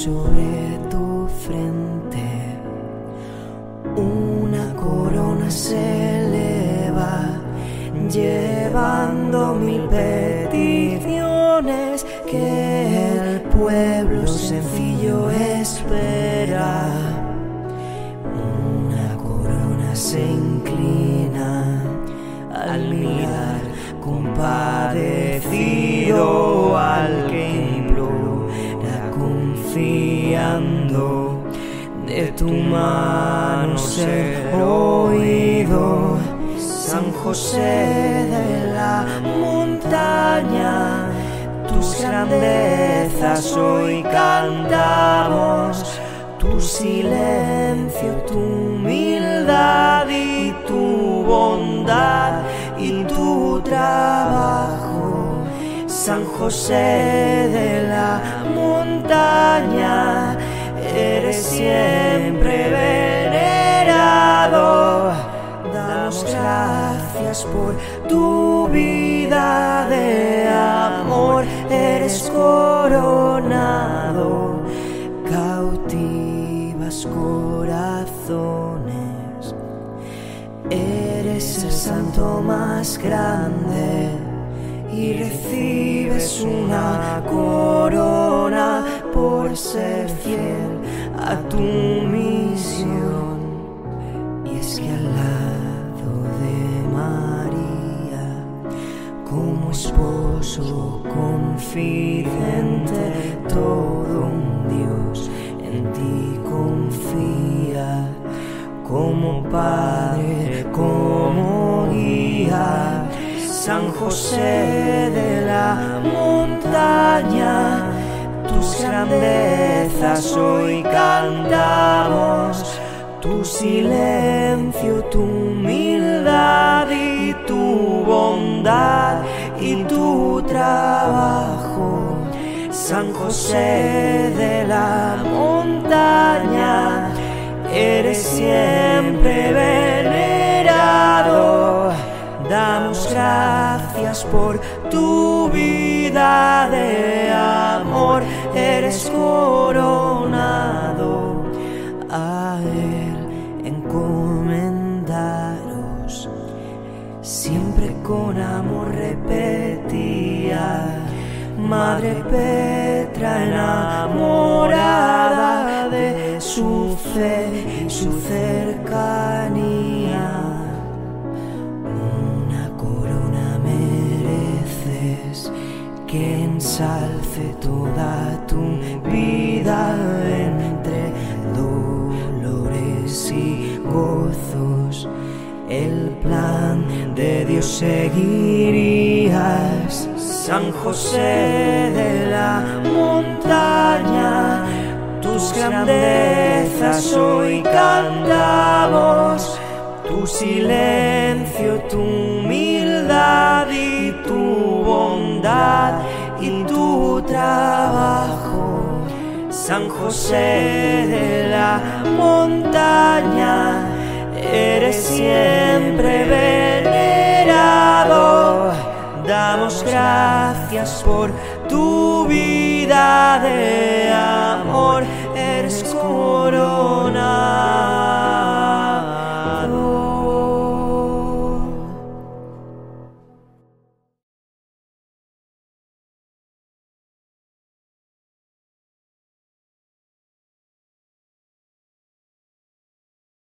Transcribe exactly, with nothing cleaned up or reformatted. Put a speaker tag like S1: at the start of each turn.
S1: sobre tu frente, una corona se eleva, llevando mil peticiones que el pueblo sencillo espera. Una corona se inclina al mirar compadecido al que implora confiando de tu mano ser oído. San José de la montaña, tus grandezas hoy cantamos, tu silencio, tu humildad y tu bondad y tu trabajo. San José de la montaña, eres siempre venerado. Damos gracias por tu vida de amor, eres coronado, cautivas corazones. Eres el santo más grande y recibes una corona por ser fiel a tu misión. Y es que al lado de María, como esposo confidente, todo un Dios en ti confía, como padre, como guía. San José de la montaña, tus grandezas hoy cantamos, tu silencio, tu humildad y tu bondad y tu trabajo. San José de la montaña, eres siempre venerado. Damos gracias por tu vida de amor, eres coronado. A él encomendaros, siempre con amor repetía Madre Petra, enamorada de su fe y su cercanía. Una corona mereces que ensalce toda tu vida entre dolores y gozos. El plan de Dios seguirías. San José de la montaña, tus grandezas hoy cantamos, tu silencio, tu humildad y tu bondad y tu trabajo. San José de la montaña, eres siempre venerado. Damos gracias por tu vida de amor, eres como